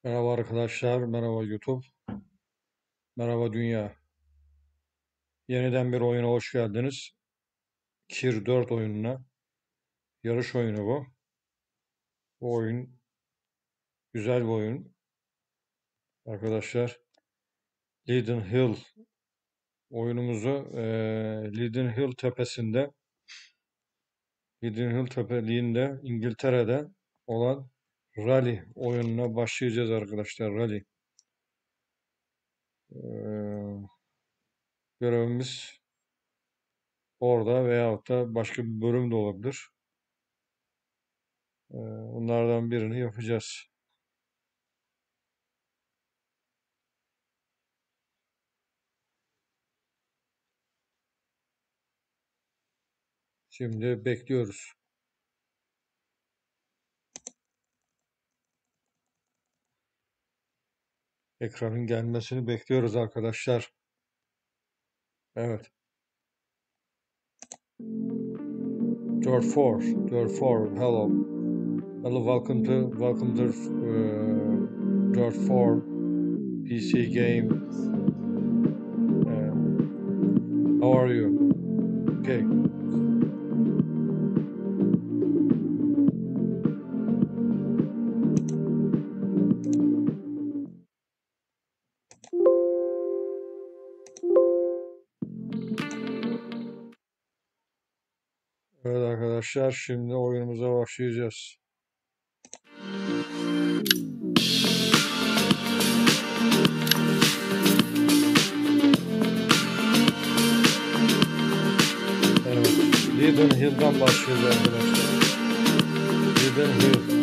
Merhaba arkadaşlar, merhaba YouTube, merhaba dünya. Yeniden bir oyuna hoş geldiniz. Kir 4 oyununa. Yarış oyunu bu. Bu oyun güzel bir oyun. Arkadaşlar, Leiden Hill oyunumuzu Leiden Hill tepeliğinde İngiltere'de olan Rally oyununa başlayacağız arkadaşlar. Rally. Eee, Görevimiz orada veyahut da başka bir bölüm de olabilir. Bunlardan birini yapacağız. Şimdi bekliyoruz. Ekranın gelmesini bekliyoruz arkadaşlar. Evet. Dirt 4. Dirt 4. Hello. Hello. Welcome to Dirt 4 PC game. How are you? Okay. Evet arkadaşlar, şimdi oyunumuza başlayacağız. Evet. Leiden Hill'dan başlayacağız arkadaşlar. Leiden Hill.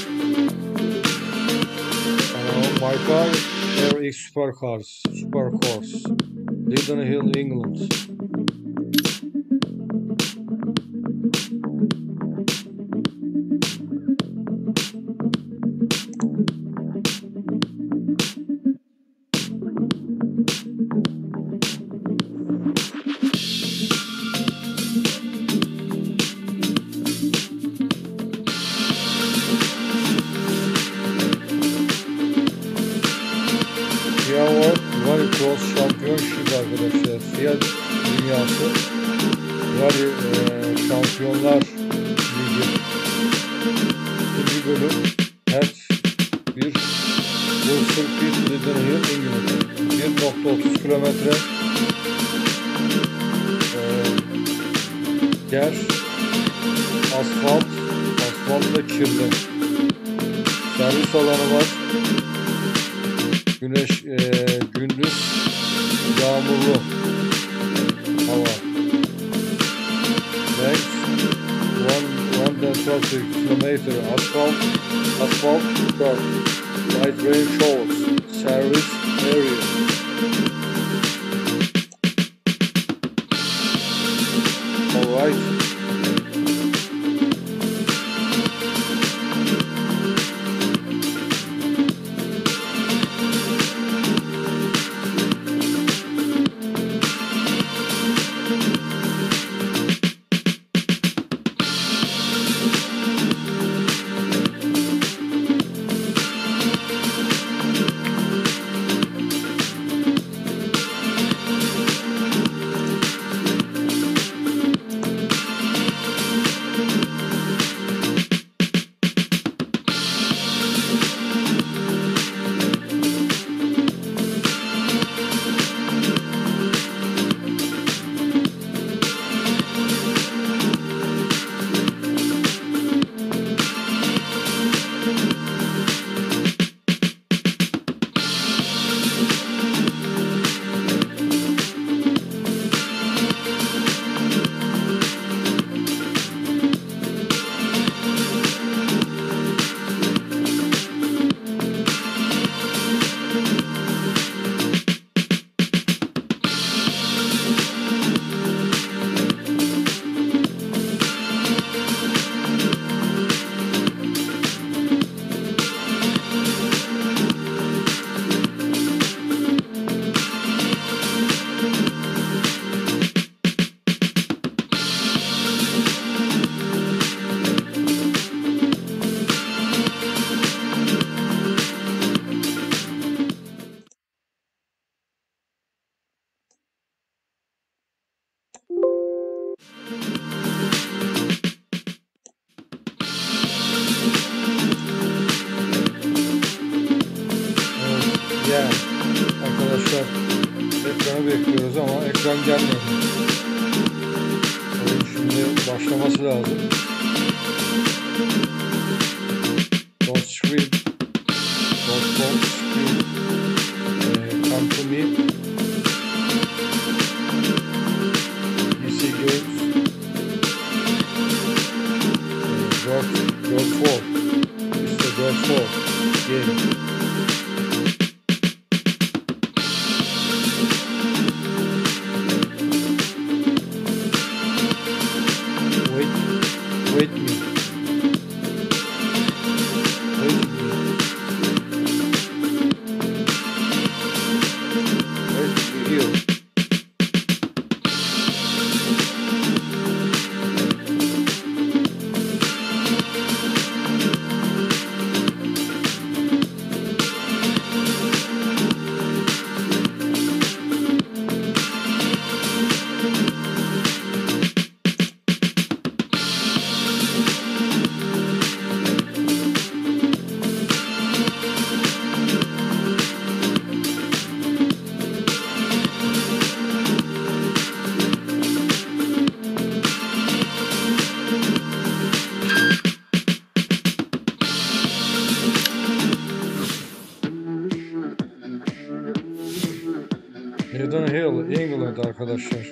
My car RX Supercars. Leiden Hill, England. World Rally Cross Championship arkadaşlar. Fiat Dünyası Rally Şampiyonlar Ligi. İkinci bölüm Her bir Wilson Pit Leiden Hill İngiliz. 1.30 kilometre yer asfalt da kirli. Servis alanı var. Gündüz yağmurlu hava. Length 112 km asphalt curb. Light rain showers. Service area. Alright. şu an gelmiyor. Oyun şimdi başlaması lazım. Don't scream. Don't scream. Come to me. PC games. Dört 4. İşte 4 4 game. Wait me. Wait me. Wait me here. Hidden Hill, England arkadaşlar.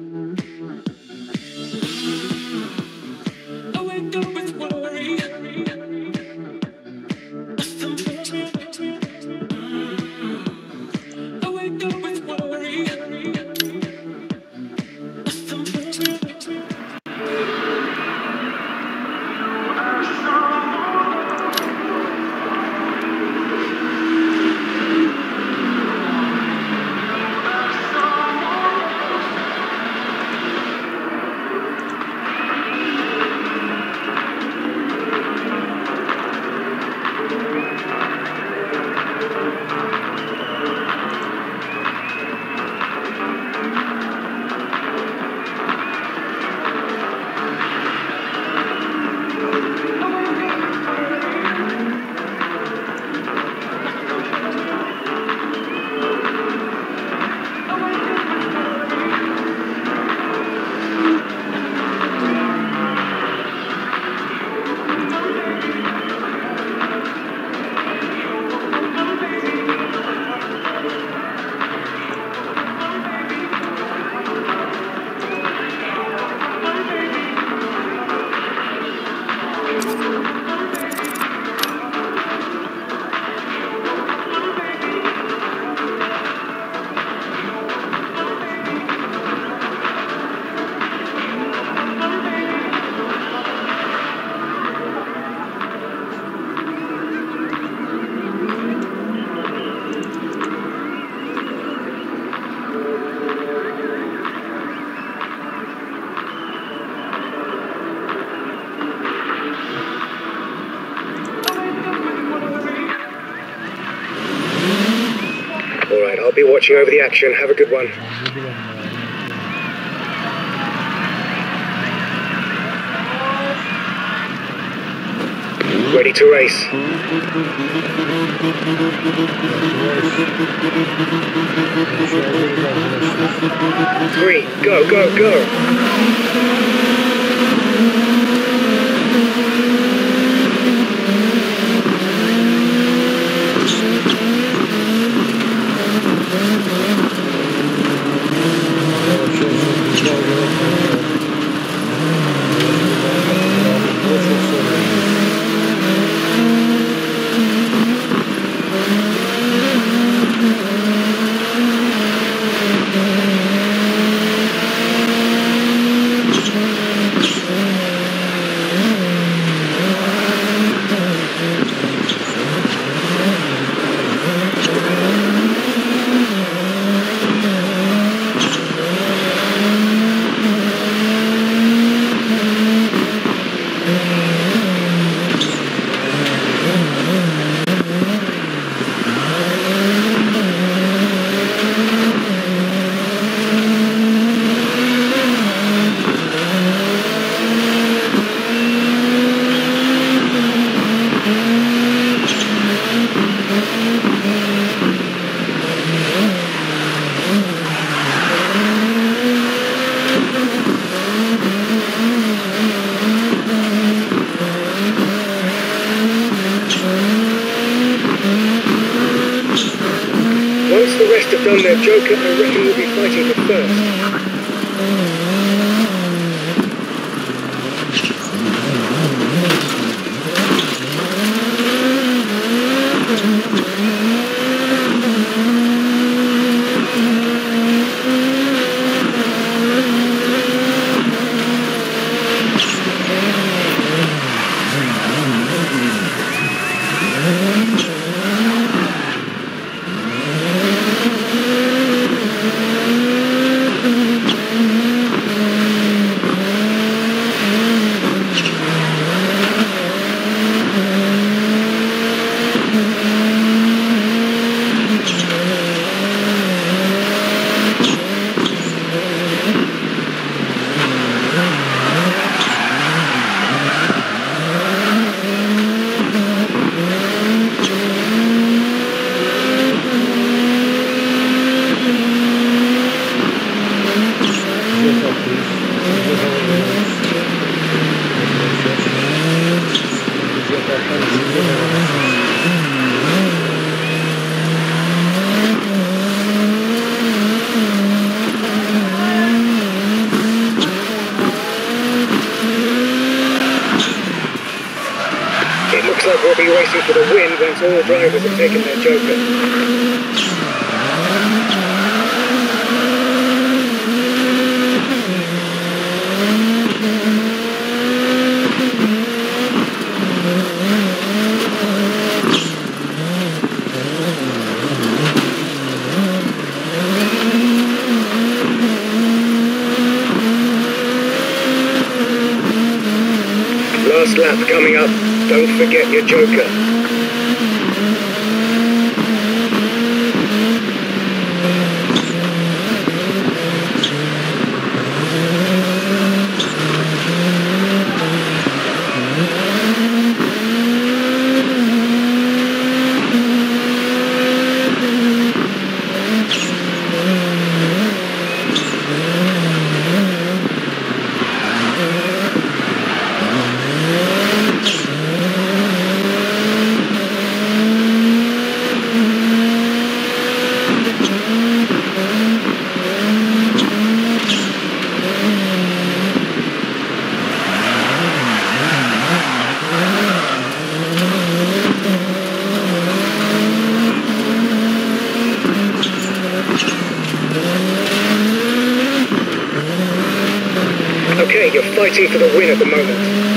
Alright, I'll be watching over the action. Have a good one. Ready to race. 3, go, go, go. the rest have done their Joker, I reckon we'll be fighting for first. It looks like we'll be racing for the win once all drivers have taken their Joker. Last lap coming up. Don't forget your Joker. Okay, you're fighting for the win at the moment.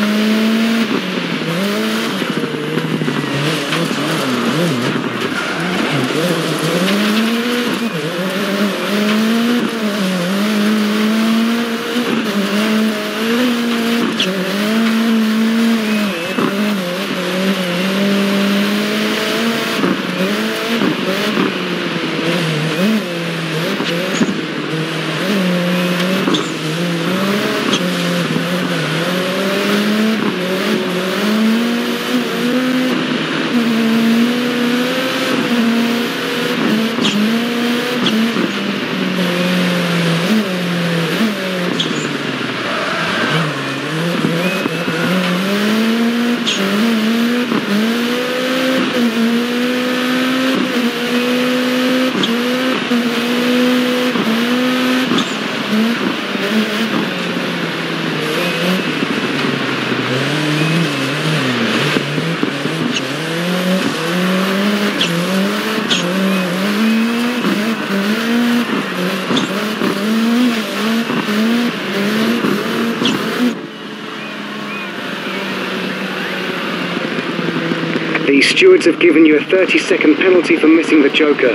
The stewards have given you a 30-second penalty for missing the Joker.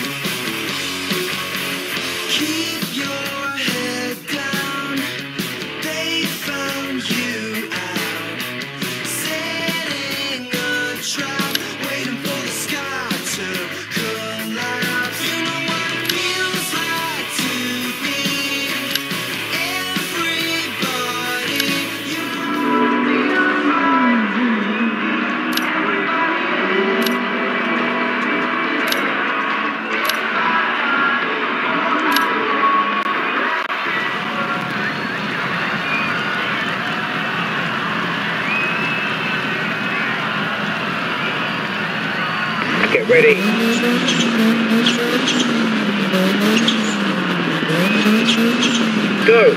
Keep your head down. Get ready. Go.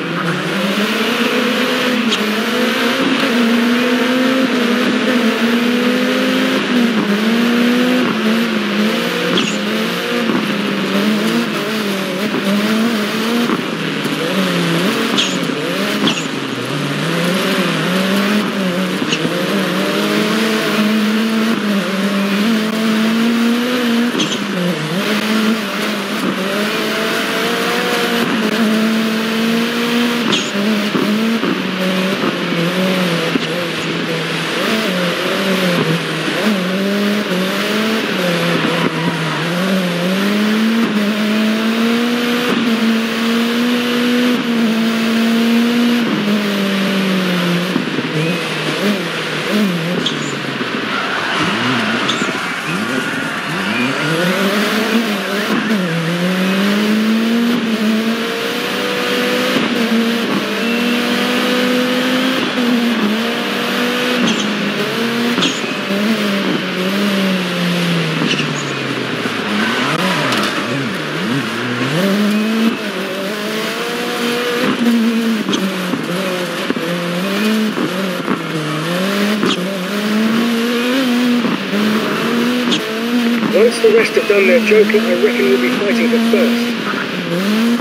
Once the rest have done their joker, I reckon we'll be fighting for first.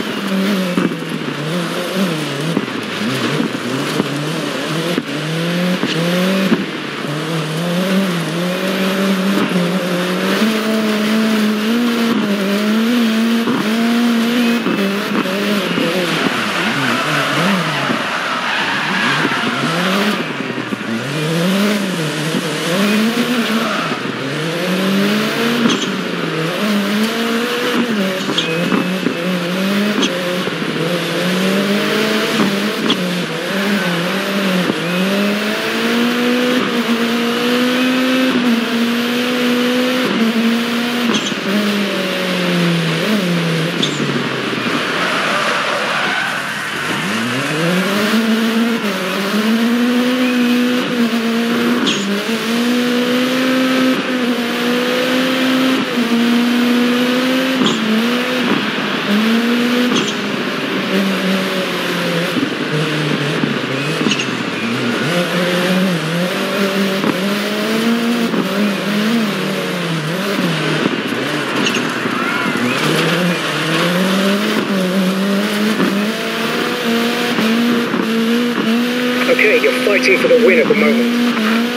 Okay, you're fighting for the win at the moment.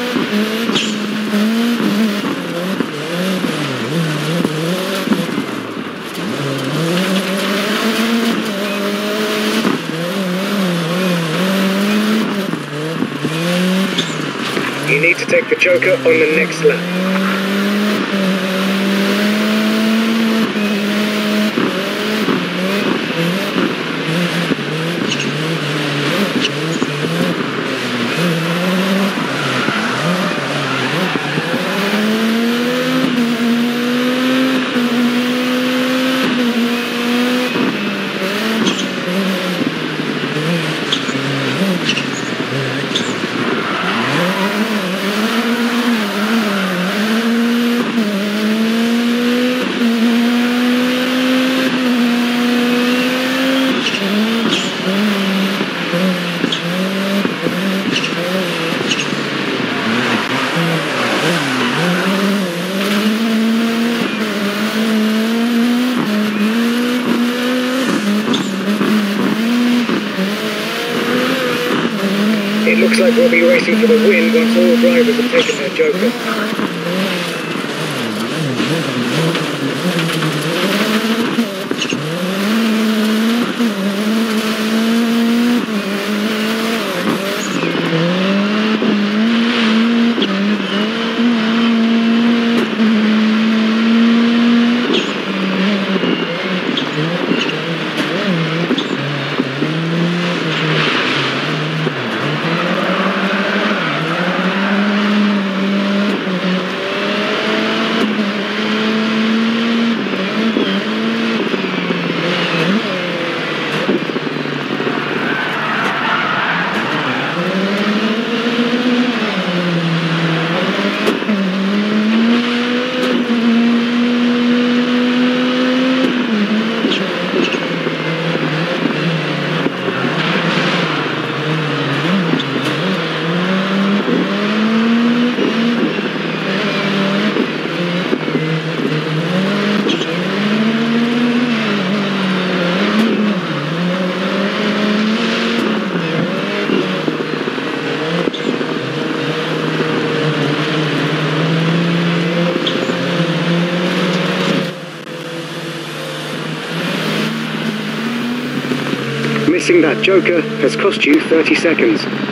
You need to take the joker on the next lap. It looks like we'll be racing for the win once all drivers have taken their joker. Missing that joker has cost you 30 seconds.